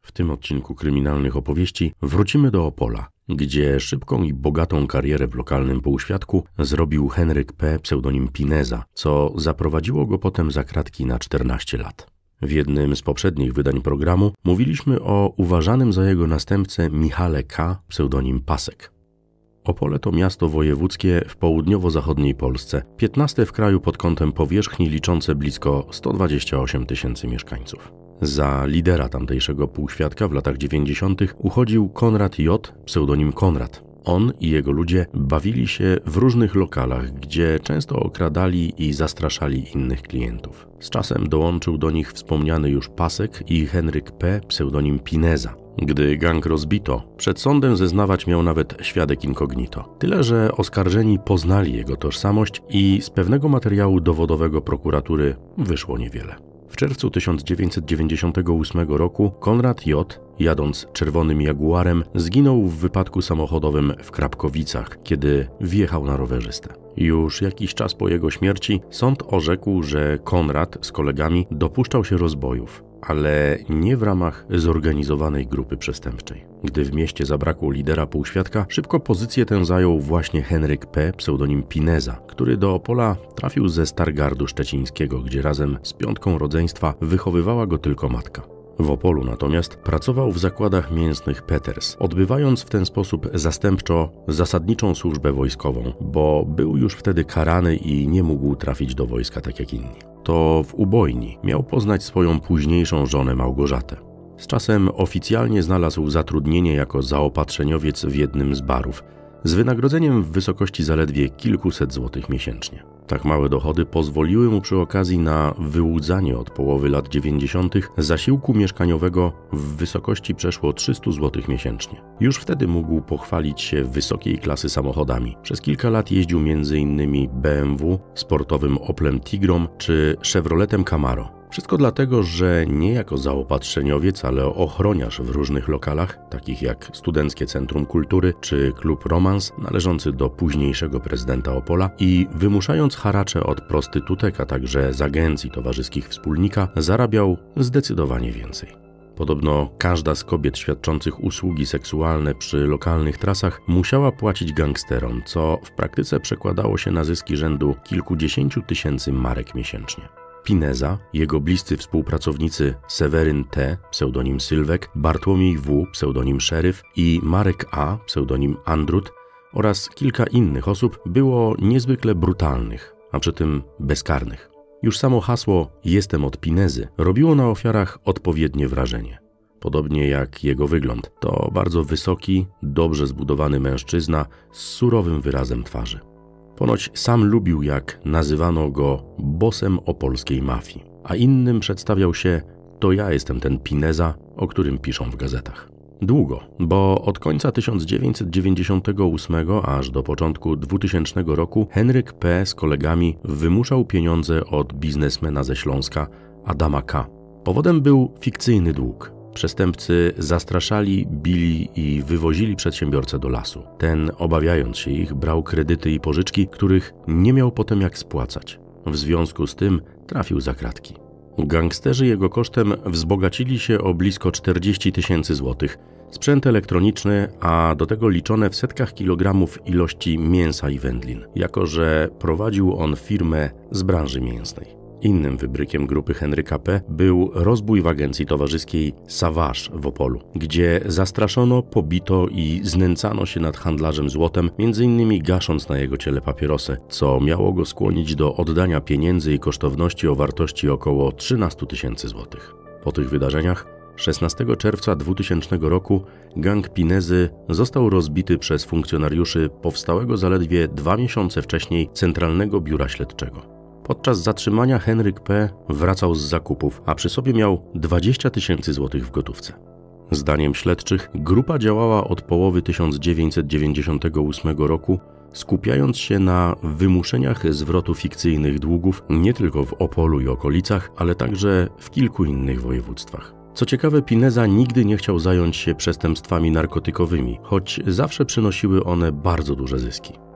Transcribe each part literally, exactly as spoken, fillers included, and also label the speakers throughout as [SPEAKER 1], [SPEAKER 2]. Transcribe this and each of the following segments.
[SPEAKER 1] W tym odcinku kryminalnych opowieści wrócimy do Opola, gdzie szybką i bogatą karierę w lokalnym półświadku zrobił Henryk P., pseudonim Pineza, co zaprowadziło go potem za kratki na czternaście lat. W jednym z poprzednich wydań programu mówiliśmy o uważanym za jego następcę Michale K., pseudonim Pasek. Opole to miasto wojewódzkie w południowo-zachodniej Polsce, piętnaste w kraju pod kątem powierzchni, liczące blisko sto dwadzieścia osiem tysięcy mieszkańców. Za lidera tamtejszego półświadka w latach dziewięćdziesiątych uchodził Konrad J., pseudonim Konrad. On i jego ludzie bawili się w różnych lokalach, gdzie często okradali i zastraszali innych klientów. Z czasem dołączył do nich wspomniany już Pasek i Henryk P., pseudonim Pineza. Gdy gang rozbito, przed sądem zeznawać miał nawet świadek incognito. Tyle, że oskarżeni poznali jego tożsamość i z pewnego materiału dowodowego prokuratury wyszło niewiele. W czerwcu tysiąc dziewięćset dziewięćdziesiątego ósmego roku Konrad J., jadąc czerwonym Jaguarem, zginął w wypadku samochodowym w Krapkowicach, kiedy wjechał na rowerzystę. Już jakiś czas po jego śmierci sąd orzekł, że Konrad z kolegami dopuszczał się rozbojów, ale nie w ramach zorganizowanej grupy przestępczej. Gdy w mieście zabrakło lidera półświadka, szybko pozycję tę zajął właśnie Henryk P., pseudonim Pineza, który do Opola trafił ze Stargardu Szczecińskiego, gdzie razem z piątką rodzeństwa wychowywała go tylko matka. W Opolu natomiast pracował w zakładach mięsnych Peters, odbywając w ten sposób zastępczo zasadniczą służbę wojskową, bo był już wtedy karany i nie mógł trafić do wojska tak jak inni. To w ubojni miał poznać swoją późniejszą żonę Małgorzatę. Z czasem oficjalnie znalazł zatrudnienie jako zaopatrzeniowiec w jednym z barów, z wynagrodzeniem w wysokości zaledwie kilkuset złotych miesięcznie. Tak małe dochody pozwoliły mu przy okazji na wyłudzanie od połowy lat dziewięćdziesiątych zasiłku mieszkaniowego w wysokości przeszło trzysta złotych miesięcznie. Już wtedy mógł pochwalić się wysokiej klasy samochodami. Przez kilka lat jeździł między innymi B M W, sportowym Oplem Tigrom czy Chevroletem Camaro. Wszystko dlatego, że nie jako zaopatrzeniowiec, ale ochroniarz w różnych lokalach, takich jak Studenckie Centrum Kultury czy Klub Romans, należący do późniejszego prezydenta Opola, i wymuszając haracze od prostytutek, a także z agencji towarzyskich wspólnika, zarabiał zdecydowanie więcej. Podobno każda z kobiet świadczących usługi seksualne przy lokalnych trasach musiała płacić gangsterom, co w praktyce przekładało się na zyski rzędu kilkudziesięciu tysięcy marek miesięcznie. Pineza, jego bliscy współpracownicy Seweryn T., pseudonim Sylwek, Bartłomiej W., pseudonim Szeryf i Marek A., pseudonim Andrut oraz kilka innych osób było niezwykle brutalnych, a przy tym bezkarnych. Już samo hasło „Jestem od Pinezy” robiło na ofiarach odpowiednie wrażenie. Podobnie jak jego wygląd. To bardzo wysoki, dobrze zbudowany mężczyzna z surowym wyrazem twarzy. Ponoć sam lubił, jak nazywano go bossem opolskiej mafii, a innym przedstawiał się: to ja jestem ten Pineza, o którym piszą w gazetach. Długo, bo od końca tysiąc dziewięćset dziewięćdziesiątego ósmego aż do początku dwutysięcznego roku Henryk P. z kolegami wymuszał pieniądze od biznesmena ze Śląska, Adama K. Powodem był fikcyjny dług. Przestępcy zastraszali, bili i wywozili przedsiębiorcę do lasu. Ten, obawiając się ich, brał kredyty i pożyczki, których nie miał potem jak spłacać. W związku z tym trafił za kratki. Gangsterzy jego kosztem wzbogacili się o blisko czterdzieści tysięcy złotych, sprzęt elektroniczny, a do tego liczone w setkach kilogramów ilości mięsa i wędlin, jako że prowadził on firmę z branży mięsnej. Innym wybrykiem grupy Henryka P. był rozbój w agencji towarzyskiej Savage w Opolu, gdzie zastraszono, pobito i znęcano się nad handlarzem złotem, między innymi gasząc na jego ciele papierosy, co miało go skłonić do oddania pieniędzy i kosztowności o wartości około trzynastu tysięcy złotych. Po tych wydarzeniach szesnastego czerwca dwutysięcznego roku gang Pinezy został rozbity przez funkcjonariuszy powstałego zaledwie dwa miesiące wcześniej Centralnego Biura Śledczego. Podczas zatrzymania Henryk P. wracał z zakupów, a przy sobie miał dwadzieścia tysięcy złotych w gotówce. Zdaniem śledczych grupa działała od połowy tysiąc dziewięćset dziewięćdziesiątego ósmego roku, skupiając się na wymuszeniach zwrotu fikcyjnych długów nie tylko w Opolu i okolicach, ale także w kilku innych województwach. Co ciekawe, Pineza nigdy nie chciał zająć się przestępstwami narkotykowymi, choć zawsze przynosiły one bardzo duże zyski.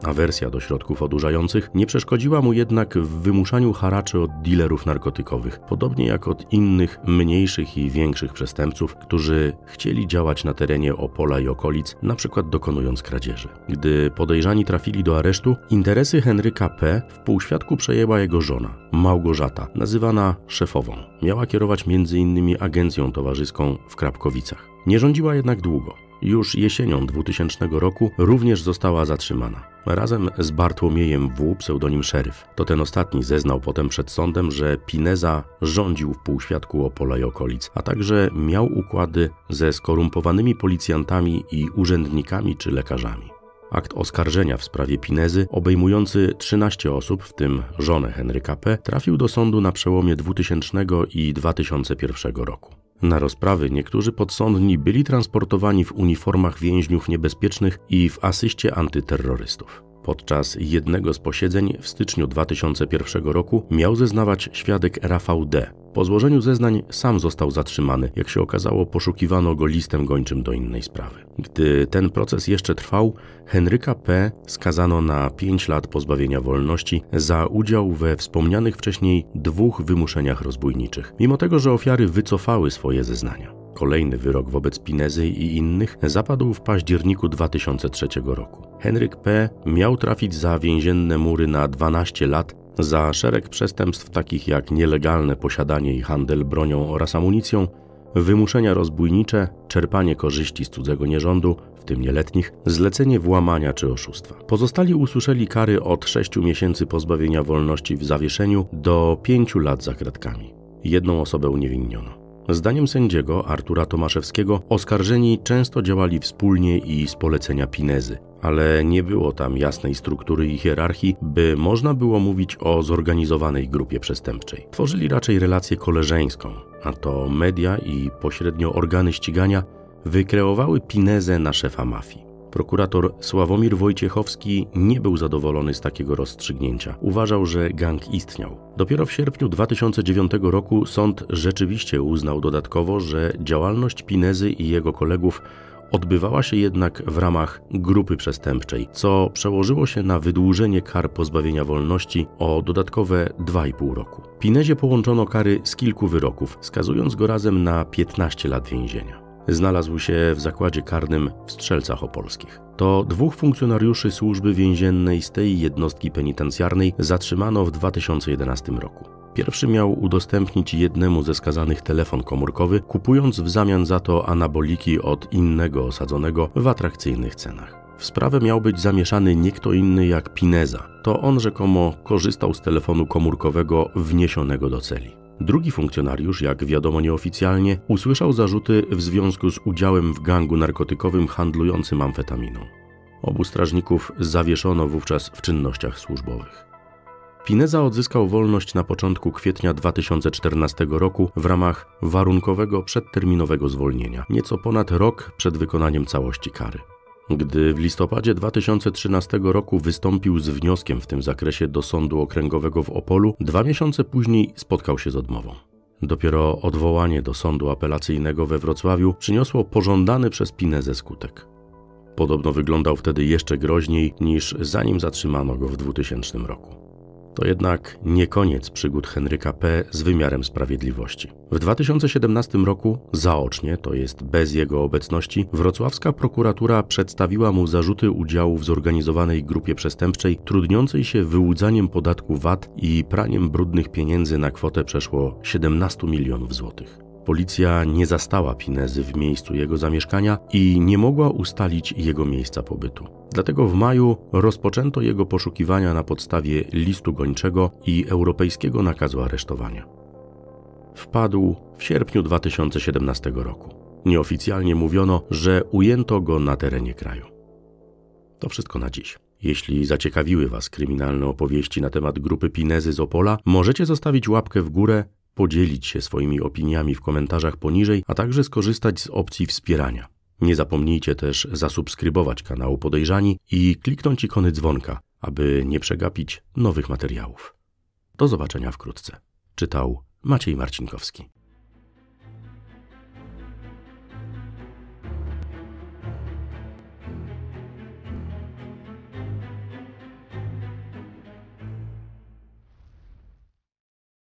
[SPEAKER 1] Awersja do środków odurzających nie przeszkodziła mu jednak w wymuszaniu haraczy od dealerów narkotykowych, podobnie jak od innych, mniejszych i większych przestępców, którzy chcieli działać na terenie Opola i okolic, na przykład dokonując kradzieży. Gdy podejrzani trafili do aresztu, interesy Henryka P. w półświadku przejęła jego żona, Małgorzata, nazywana szefową. Miała kierować między innymi agencją towarzyską w Krapkowicach. Nie rządziła jednak długo. Już jesienią dwutysięcznego roku również została zatrzymana. Razem z Bartłomiejem W., pseudonim Szeryf. To ten ostatni zeznał potem przed sądem, że Pineza rządził w półświadku Opola i okolic, a także miał układy ze skorumpowanymi policjantami i urzędnikami czy lekarzami. Akt oskarżenia w sprawie Pinezy, obejmujący trzynaście osób, w tym żonę Henryka P., trafił do sądu na przełomie dwutysięcznego i dwa tysiące pierwszego roku. Na rozprawy niektórzy podsądni byli transportowani w uniformach więźniów niebezpiecznych i w asyście antyterrorystów. Podczas jednego z posiedzeń w styczniu dwa tysiące pierwszego roku miał zeznawać świadek Rafał D. Po złożeniu zeznań sam został zatrzymany. Jak się okazało, poszukiwano go listem gończym do innej sprawy. Gdy ten proces jeszcze trwał, Henryka P. skazano na pięć lat pozbawienia wolności za udział we wspomnianych wcześniej dwóch wymuszeniach rozbójniczych, mimo tego, że ofiary wycofały swoje zeznania. Kolejny wyrok wobec Pinezy i innych zapadł w październiku dwa tysiące trzeciego roku. Henryk P. miał trafić za więzienne mury na dwanaście lat za szereg przestępstw takich jak nielegalne posiadanie i handel bronią oraz amunicją, wymuszenia rozbójnicze, czerpanie korzyści z cudzego nierządu, w tym nieletnich, zlecenie włamania czy oszustwa. Pozostali usłyszeli kary od sześciu miesięcy pozbawienia wolności w zawieszeniu do pięciu lat za kratkami. Jedną osobę uniewinniono. Zdaniem sędziego Artura Tomaszewskiego oskarżeni często działali wspólnie i z polecenia Pinezy, ale nie było tam jasnej struktury i hierarchii, by można było mówić o zorganizowanej grupie przestępczej. Tworzyli raczej relację koleżeńską, a to media i pośrednio organy ścigania wykreowały Pinezę na szefa mafii. Prokurator Sławomir Wojciechowski nie był zadowolony z takiego rozstrzygnięcia. Uważał, że gang istniał. Dopiero w sierpniu dwa tysiące dziewiątego roku sąd rzeczywiście uznał dodatkowo, że działalność Pinezy i jego kolegów odbywała się jednak w ramach grupy przestępczej, co przełożyło się na wydłużenie kar pozbawienia wolności o dodatkowe dwa i pół roku. Pinezie połączono kary z kilku wyroków, skazując go razem na piętnaście lat więzienia. Znalazł się w zakładzie karnym w Strzelcach Opolskich. To dwóch funkcjonariuszy służby więziennej z tej jednostki penitencjarnej zatrzymano w dwa tysiące jedenastym roku. Pierwszy miał udostępnić jednemu ze skazanych telefon komórkowy, kupując w zamian za to anaboliki od innego osadzonego w atrakcyjnych cenach. W sprawę miał być zamieszany nie kto inny jak Pineza. To on rzekomo korzystał z telefonu komórkowego wniesionego do celi. Drugi funkcjonariusz, jak wiadomo nieoficjalnie, usłyszał zarzuty w związku z udziałem w gangu narkotykowym handlującym amfetaminą. Obu strażników zawieszono wówczas w czynnościach służbowych. Pineza odzyskał wolność na początku kwietnia dwa tysiące czternastego roku w ramach warunkowego przedterminowego zwolnienia, nieco ponad rok przed wykonaniem całości kary. Gdy w listopadzie dwa tysiące trzynastego roku wystąpił z wnioskiem w tym zakresie do Sądu Okręgowego w Opolu, dwa miesiące później spotkał się z odmową. Dopiero odwołanie do Sądu Apelacyjnego we Wrocławiu przyniosło pożądany przez Pinezę skutek. Podobno wyglądał wtedy jeszcze groźniej niż zanim zatrzymano go w dwutysięcznym roku. To jednak nie koniec przygód Henryka P. z wymiarem sprawiedliwości. W dwa tysiące siedemnastym roku zaocznie, to jest bez jego obecności, wrocławska prokuratura przedstawiła mu zarzuty udziału w zorganizowanej grupie przestępczej trudniącej się wyłudzaniem podatku V A T i praniem brudnych pieniędzy na kwotę przeszło siedemnastu milionów złotych. Policja nie zastała Pinezy w miejscu jego zamieszkania i nie mogła ustalić jego miejsca pobytu. Dlatego w maju rozpoczęto jego poszukiwania na podstawie listu gończego i europejskiego nakazu aresztowania. Wpadł w sierpniu dwa tysiące siedemnastego roku. Nieoficjalnie mówiono, że ujęto go na terenie kraju. To wszystko na dziś. Jeśli zaciekawiły Was kryminalne opowieści na temat grupy Pinezy z Opola, możecie zostawić łapkę w górę, podzielić się swoimi opiniami w komentarzach poniżej, a także skorzystać z opcji wspierania. Nie zapomnijcie też zasubskrybować kanału Podejrzani i kliknąć ikony dzwonka, aby nie przegapić nowych materiałów. Do zobaczenia wkrótce. Czytał Maciej Marcinkowski.